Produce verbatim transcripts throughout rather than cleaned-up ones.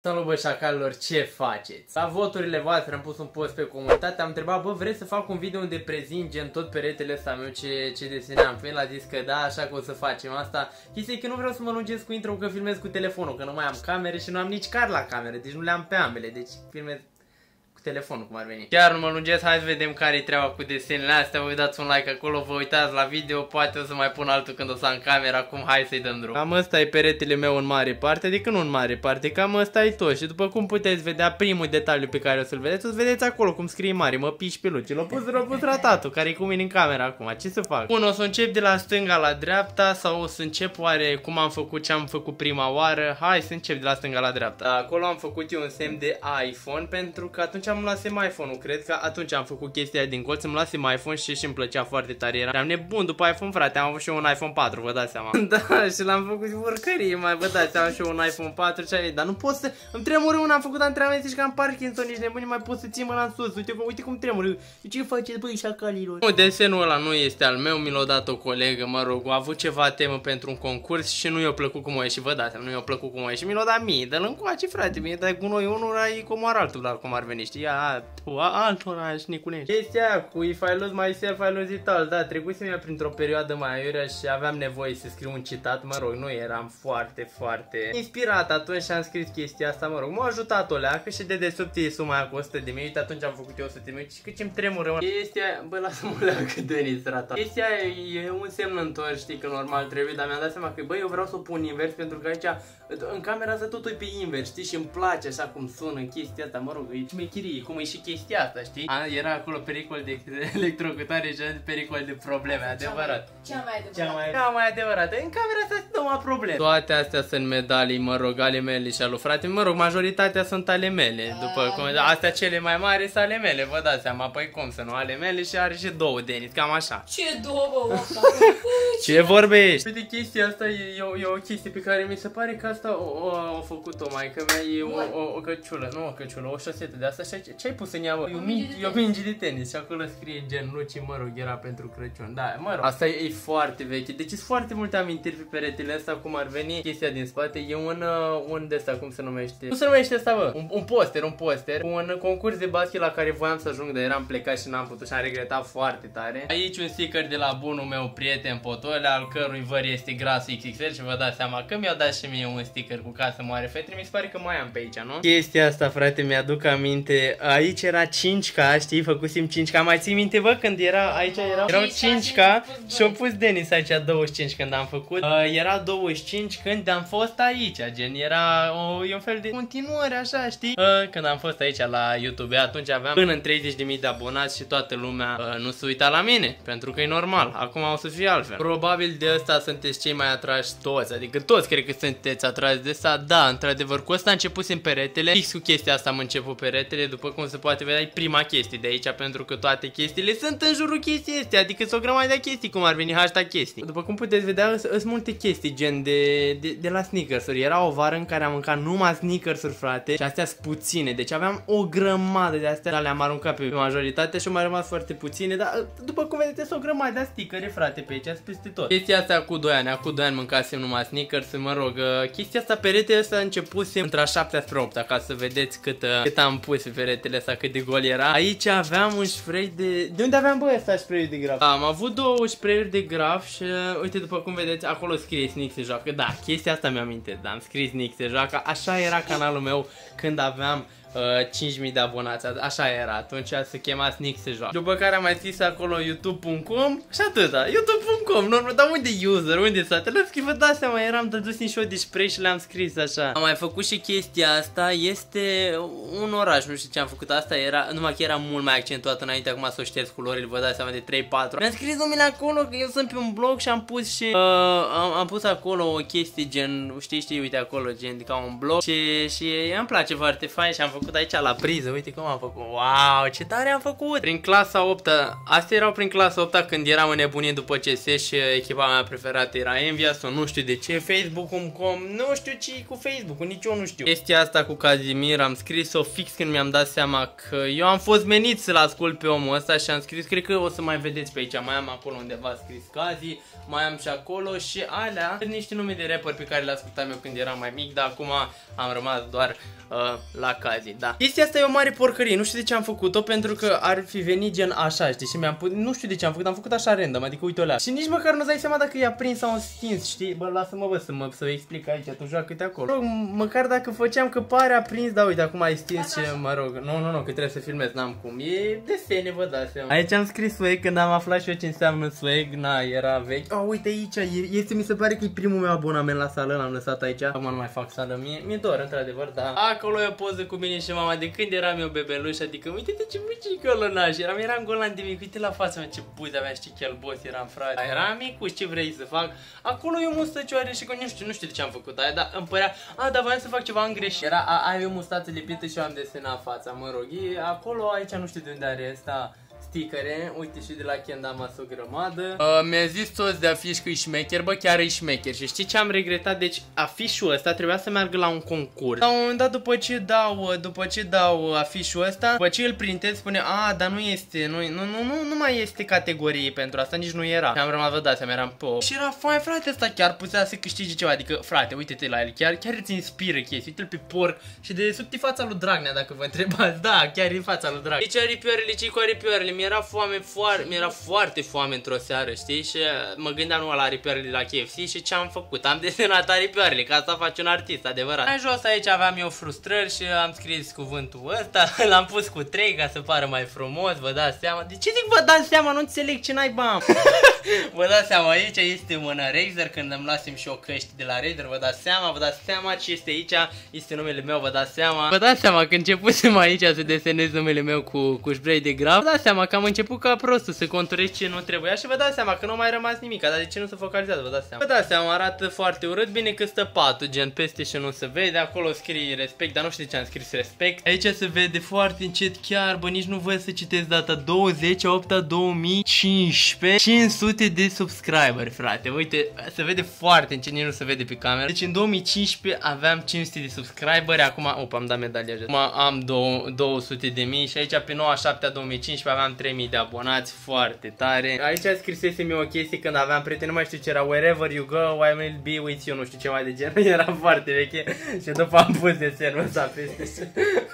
Salut bă șacalilor, ce faceți? La voturile voastre am pus un post pe comunitate, am întrebat, bă, vreți să fac un video unde prezint gen tot peretele ăsta meu ce, ce desenam? Păi el a zis că da, așa că o să facem asta. Chestia e că nu vreau să mă lungesc cu intro, că filmez cu telefonul, că nu mai am camere și nu am nici card la camere, deci nu le am pe ambele, deci filmez cu telefonul, cum ar veni. Chiar nu mă lungesc, hai să vedem care-i treaba cu desenele astea, vă dați un like acolo, vă uitați la video, poate o să mai pun altul când o să am camera, acum hai să-i dăm drum. Cam ăsta e peretele meu în mare parte, adică nu în mare parte, cam ăsta e tot și după cum puteți vedea, primul detaliu pe care o să-l vedeți, o să vedeți acolo cum scrie mare, mă piși pe luci, l-a pus, l-a pus ratatul, care e cu mine în camera acum, ce să fac? Bun, o să încep de la stânga la dreapta sau o să încep oare cum am făcut ce am făcut prima oară, hai să încep de la stânga la dreapta. Acolo am făcut eu un semn de iPhone pentru că atunci am luat iPhone-ul, cred că atunci am făcut chestia din colț, îmi luasem iPhone și și îmi plăcea foarte tare, eram nebun după iPhone, frate, am avut și eu un iPhone patru, vă dați seama. Da, și l-am făcut oricărie, mai vă dați seama, și eu un iPhone patru, ce dar nu pot să, îmi tremură una, am făcut antrenamente și că am Parkinson, nici nebuni, mai pot să țin mâna în sus, uite, uite cum tremură, ce faceți băi șacalilor? Nu, desenul ăla nu este al meu, mi l-a dat o colegă, mă rog, a avut ceva temă pentru un concurs și nu i-a plăcut cum o ieși, vă dați seama, nu i-a plăcut cum o ieși, mi l-a dat mie, dă-l încoace, frate, mie dai cu noi unul, ai cum ar altul, dar cum ar veni, știi, ia, altul oraș, Niculești. Chestia aia cu if I lose myself, I lose it all, da, trecusem eu printr-o perioadă mai aiurea și aveam nevoie să scriu un citat, mă rog, nu eram foarte, foarte inspirat atunci și am scris chestia asta, mă rog, m-a ajutat o leacă și de desubt e suma aia cu o sută de mii, uite, atunci am făcut eu o sută de mii și cât ce-mi tremură, mă. Chestia, bă, lasă-mă leacă, Denis, rata. Chestia e un semnător, știi, că normal trebuie, dar mi-am dat seama că, bă, eu vreau să o pun invers pentru că aici, în camera asta totul e pe invers, știi, și îmi place așa cum sună chestia asta, mă rog, e șmecherie, cum e și chestia asta, știi? A, era acolo pericol de electrocutare și pericol de probleme, adevărat. Cea mai adevărată. Cea mai, cea mai adevărată. În camera asta sunt numai probleme. Toate astea sunt medalii, mă rog, ale mele și ale frate, mă rog, majoritatea sunt ale mele. După cum, astea cele mai mari sunt ale mele, vă dați seama, păi cum să nu, ale mele și are și două, Denis, cam așa. Ce două, bă, ce vorbești? Uite, chestia asta e, e, o, e o chestie pe care mi se pare că asta o, o, o făcut-o maică mea, e o, o, o căciulă, nu o căciulă, o șosetă de asta. Ce ai pus în ea, bă? E o minge de tenis și acolo scrie gen Luci, mă rog, era pentru Crăciun. Da, mă rog, asta e, e foarte veche. Deci sunt foarte multe amintiri pe peretele ăsta, cum ar veni. Chestia din spate e un, uh, un de ăsta, cum se numește? Cum se numește ăsta, bă? Un, un poster, un poster. Un concurs de basket la care voiam să ajung, dar eram plecat și n-am putut și am regretat foarte tare. Aici un sticker de la bunul meu prieten Potole, al cărui văr este grasul X X L și vă dați seama că mi-au dat și mie un sticker cu casă moare fetele. Mi se pare că mai am pe aici, nu? Chestia asta, frate, mi-aduc aminte. Aici era cinci K, știi, făcusem cinci K. Mai ții minte, bă, când era aici erau, erau cinci K și au pus Denis aici douăzeci și cinci când am făcut. Uh, era douăzeci și cinci când am fost aici, gen era o, e un fel de continuare așa, știi? Uh, când am fost aici la YouTube, atunci aveam până în treizeci de mii de abonați și toată lumea uh, nu se uita la mine, pentru că e normal. Acum o să fie altfel. Probabil de asta sunteți cei mai atrași toți, adică toți cred că sunteți atrași de asta. Da, într-adevăr, cu asta începusem peretele. Fix cu chestia asta am început peretele, după cum se poate vedea, e prima chestie de aici, pentru că toate chestiile sunt în jurul chestii astea, adică sunt o grămadă de chestii, cum ar veni hashtag chestii. După cum puteți vedea, sunt multe chestii, gen de, de, de la sneakers-uri. Era o vară în care am mâncat numai sneakers-uri, frate, și astea sunt puține, deci aveam o grămadă de astea, dar le-am aruncat pe majoritate și au mai rămas foarte puține, dar după cum vedeți, sunt o grămadă de stickere, frate, pe aici, peste tot. Chestia asta cu doi ani, acum doi ani mâncasem numai sneakers, mă rog, chestia asta, peretele ăsta începusem între a șaptea spre opta, ca să vedeți cât, cât am pus pe peretele ăsta, cât de gol era. Aici aveam un spray de... De unde aveam, bă, ăsta spray de graf? Am avut două spray-uri de graf și uite, după cum vedeți, acolo scrie Snick se joacă. Da, chestia asta mi-aminte, da, am scris Snick se joacă. Așa era canalul meu când aveam Uh, cinci mii de abonați, așa era, atunci se chema Snick se joacă. După care am mai scris acolo youtube punct com și atâta, youtube punct com, normal, dar unde user, unde s-a scris, vă dați seama, eram dădus în show de spray și le-am scris așa. Am mai făcut și chestia asta, este un oraș, nu știu ce am făcut, asta era, numai că era mult mai accentuat înainte, acum să o șterg culorile, vă dați seama, de trei patru. Mi-am scris numele acolo, că eu sunt pe un blog și am pus și, uh, am, am pus acolo o chestie gen, știi, știi, uite acolo, gen ca un blog și, și îmi place foarte fain și am făcut făcut aici la priză, uite cum am făcut. Wow, ce tare am făcut. Prin clasa opta, astea erau prin clasa opta când eram înnebunit după C S și echipa mea preferată era Envious, sau nu știu de ce, Facebook punct com, nu știu ce cu Facebook, nici eu nu știu. Chestia asta cu Casimir am scris-o fix când mi-am dat seama că eu am fost menit să-l ascult pe omul ăsta și am scris, cred că o să mai vedeți pe aici, mai am acolo undeva scris Cazi, mai am și acolo și alea, sunt niște nume de rapper pe care le ascultam eu când eram mai mic, dar acum am rămas doar uh, la Cazi, da. Chestia asta e o mare porcărie, nu știu de ce am făcut-o, pentru că ar fi venit gen așa, știi, și mi-am pus, nu știu de ce am făcut, am făcut așa random, adică uite-o la. Și nici măcar nu-ți dai seama dacă i-a prins sau stins, știi, bă, lasă-mă, bă, să mă să explic aici, tu joacă-te acolo. Măcar dacă făceam că pare aprins, da, uite, acum ai stins și, mă rog, nu, nu, nu, că trebuie să filmez, n-am cum, e desene, vă dați seama. Aici am scris swag, când am aflat și eu ce înseamnă swag, na, era vechi. Oh, uite aici, este, mi se pare că e primul meu abonament la sală, l-am lăsat aici. Acum nu mai fac sală, mie, mi-e dor, într-adevăr, da. Acolo e o poză cu mine și mama de când eram eu bebeluș, adică uite-te ce mucică lănaș, eram, eram golan de mic, uite la fața mea ce buze avea, știi, chelbos eram, frate. Eram micuș, ce vrei să fac? Acolo e o mustăcioare și că nu știu, nu știu de ce am făcut aia, dar îmi părea, a, dar voiam să fac ceva în greșit. Era, a, ai o mustață lipită și eu am desenat fața, mă rog, e acolo, aici nu știu de unde are asta. Stickere, uite și de la Kendama o grămadă. uh, Mi-a zis toți de afiș că e șmecher, bă, chiar e șmecher. Și știi ce am regretat? Deci afișul ăsta trebuia să meargă la un concurs. La un moment dat, după ce dau, după ce dau afișul ăsta, după ce îl printez, spune, a, dar nu este, nu, nu, nu, nu, nu mai este categorie pentru asta, nici nu era. Și am rămas, vă dați, eram po. Și era fain, frate, ăsta chiar putea să câștige ceva, adică, frate, uite-te la el, chiar, chiar îți inspiră chestii, uite-l pe porc și de sub fața lui Dragnea, dacă vă întrebați, da, chiar e fața lui Dragnea. Deci aripioarele, ce cu aripioarele, mi-era foame, foarte, mi-era foarte foame într-o seară, știi? Și mă gândeam numai la aripioarele la K F C și ce am făcut? Am desenat aripioarele, ca asta face un artist, adevărat. În jos aici aveam eu frustrări și am scris cuvântul ăsta, l-am pus cu trei ca să pară mai frumos, vă dați seama? De ce zic vă dați seama? Nu înțeleg ce naiba. Vă dați seama, aici este mâna Razer, când îmi lasem și o căști de la Razer, vă dați seama, vă dați seama ce este aici, este numele meu, vă dați seama. Vă dați seama că începusem aici să desenez numele meu cu, cu spray de graf, vă dați seama că am început ca prostul să conturez ce nu trebuia și vă dați seama că nu mai rămas nimic, dar de ce nu se focalizează, vă dați seama. Vă dați seama, arată foarte urât, bine că stă patul, gen peste și nu se vede, acolo scrie respect, dar nu știu de ce am scris respect. Aici se vede foarte încet chiar, bă, nici nu văd să citesc data, douăzeci opt două mii cincisprezece, cinci sute de subscriberi, frate, uite, se vede foarte încet, nici nu se vede pe cameră. Deci în două mii cincisprezece aveam cinci sute de subscriberi, acum, opa, am dat medalia, acum am două sute de mii și aici pe nouă șapte două mii cincisprezece aveam trei mii de abonați, foarte tare. Aici scrisesem eu o chestie când aveam prieteni, nu mai știu ce era, wherever you go, I will be with you, nu știu ce mai de genul, era foarte veche și după am pus desenul ăsta peste.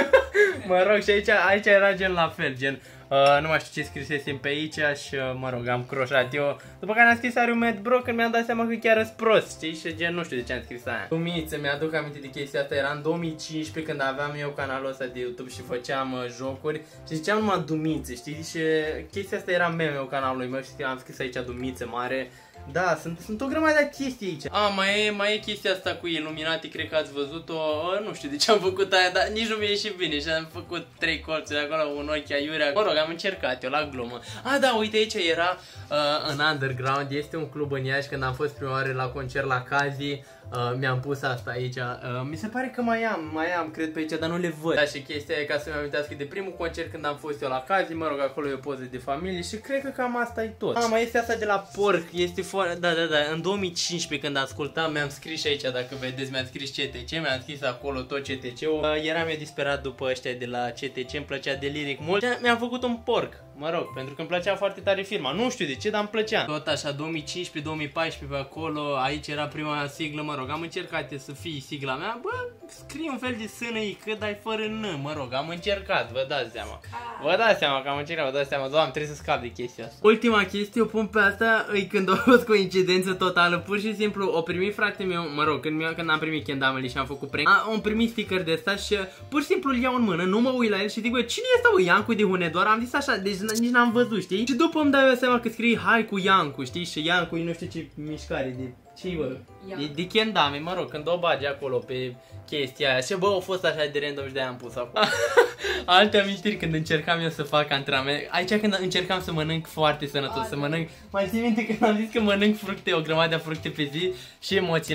Mă rog, și aici, aici era gen la fel, gen Uh, nu mai știu ce scrisesem pe aici și, uh, mă rog, am croșat eu. După care am scris Are you mad bro, când mi-am dat seama că chiar îți prost, știi? Și gen, nu știu de ce am scris aia. Dumiță, mi-aduc aminte de chestia asta, era în două mii cincisprezece când aveam eu canalul ăsta de YouTube și făceam uh, jocuri și ziceam numai Dumiță, știi? Și chestia asta era meme-ul canalului meu și am scris aici Dumiță mare. Da, sunt, sunt o grămadă de chestii aici. A, mai e, mai e chestia asta cu Illuminati, cred că ați văzut-o. Nu știu de ce am făcut aia, dar nici nu mi-a ieșit bine. Și am făcut trei colțuri acolo, un ochi aiurea. Mă rog, am încercat eu la glumă. A, da, uite, aici era uh, în Underground. Este un club în Iași. Când am fost prima oară la concert la Cazi, uh, mi-am pus asta aici. uh, Mi se pare că mai am, mai am, cred pe aici, dar nu le văd. Da, și chestia e ca să-mi amintească de primul concert când am fost eu la Cazi. Mă rog, acolo e o poză de familie și cred că cam asta e tot. A, mai este asta de la porc, este foarte... Da, da, da, în două mii cincisprezece când ascultam, mi-am scris și aici, dacă vedeți, mi-am scris C T C, mi-am scris acolo tot C T C-ul. uh, Eram eu disperat după ăștia de la C T C, îmi plăcea de Lyric mult. Mi-am făcut un porc, mă rog, pentru că îmi plăcea foarte tare firma. Nu știu de ce, dar îmi plăcea. Tot așa, două mii cincisprezece două mii paisprezece pe acolo, aici era prima siglă, mă rog, am încercat să fie sigla mea. Bă, scrie un fel de sână cât ai fără N, mă rog, am încercat, vă dați seama. Vă dați seama că am încercat, vă dați seama, doamne, trebuie să scap de chestia asta. Ultima chestie o pun pe asta, e când a fost coincidență totală, pur și simplu o primit frate meu, mă rog, când, când am primit Kendama și am făcut prank, am primit sticker de ăsta și pur și simplu îl iau în mână, nu mă uit la el și zic, bă, cine este bă, Iancu de Hunedoara? Am zis așa, deci nici n-am văzut, știi? Și după îmi dau eu seama că scrie hai cu Iancu, știi? Și Iancu e nu știu ce mișcare de... Ce bă? De, de Kendama, mă rog, când o bagi acolo pe chestia aia. Și bă, a fost așa de random și de-aia am pus acolo. Alte amintiri când încercam eu să fac antrenament. Aici când încercam să mănânc foarte sănătos, să mănânc. Mai ții minte când am zis că mănânc fructe, o grămadă de fructe pe zi și m-a ținut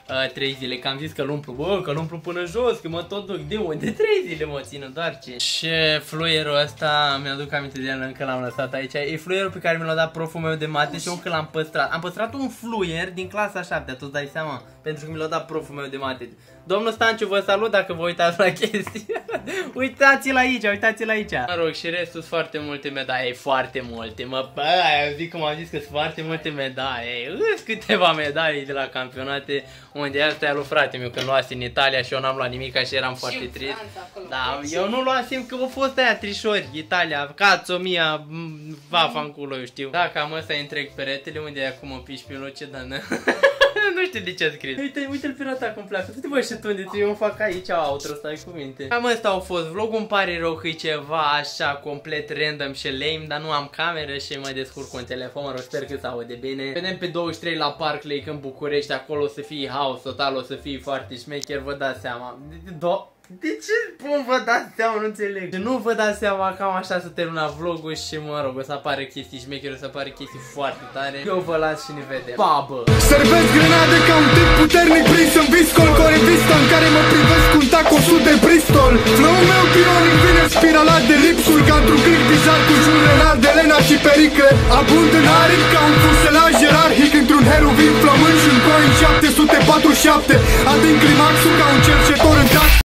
uh, trei zile, că am zis că-l umplu, bă, că-l umplu până jos, că mă tot duc. De unde? trei zile mă țină, doar ce. Și fluierul ăsta, mi-aduc aminte de el, încă l-am lăsat aici. E fluierul pe care mi l-a dat proful meu de mate și eu încă l-am păstrat. Am păstrat un fluier din clasa a șaptea, tu-ți dai seama? Pentru că mi l-a dat proful meu de mate. Domnul Stanciu, vă salut dacă vă uitați la chestii. Uitați-l aici, uitați-l aici. Mă rog, și restul sunt foarte multe medalii, foarte multe. Mă, bă, eu zic cum am zis că sunt foarte multe medalii. Îs câteva medalii de la campionate, unde asta e lui frate meu, când luase în Italia și eu n-am luat nimic, și eram și foarte trist. Da, eu nu luasem că au fost aia trișori, Italia, Cazzo mia, vafa în culo, eu știu. Da, cam ăsta e întreg peretele, unde e acum o piși pe loce, dar nu știu de ce a scris. Uite, uite-l pirata cum pleacă. Uite bă, și tu unde eu îmi fac aici outro, stai cu minte. Cam ăsta a fost vlogul, îmi pare rău că e ceva așa complet random și lame, dar nu am cameră și mă descurc cu un telefon, mă rog, sper că se aude bine. Vedem pe douăzeci și trei la Park Lake în București, acolo o să fie haos total, o să fie foarte șmecher, vă dați seama. Do De ce bun vă dați seama, nu înțeleg. Și nu vă dați seama, cam așa să termina vlogul și mă rog, o să apară chestii șmechere, o să apară chestii foarte tare. Eu vă las și ne vedem. Pa, bă! Servesc grenade ca un tip puternic prins în viscol, core vista în care mă privesc cu un tac o sută de Bristol. Flow-ul meu pionic vine spiralat de ripsuri, ca într-un clip bizar cu jur renal de Lena și Pericle. Abund în aripi ca un fuselaj ierarhic într-un heroin flămând și un Boeing șapte sute patruzeci și șapte. Ating climaxul ca un cercetor în tac.